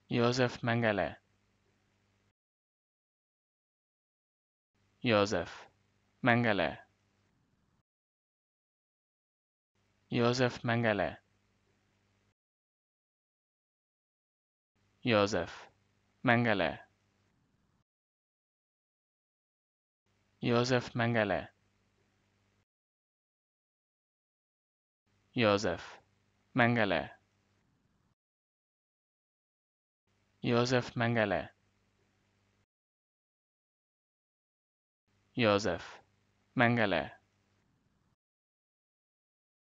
Joseph Mengele, Joseph Mengele, Joseph Mengele, Joseph Mengele, Joseph Mengele, Joseph Mengele, Joseph Mengele, Joseph Mengele,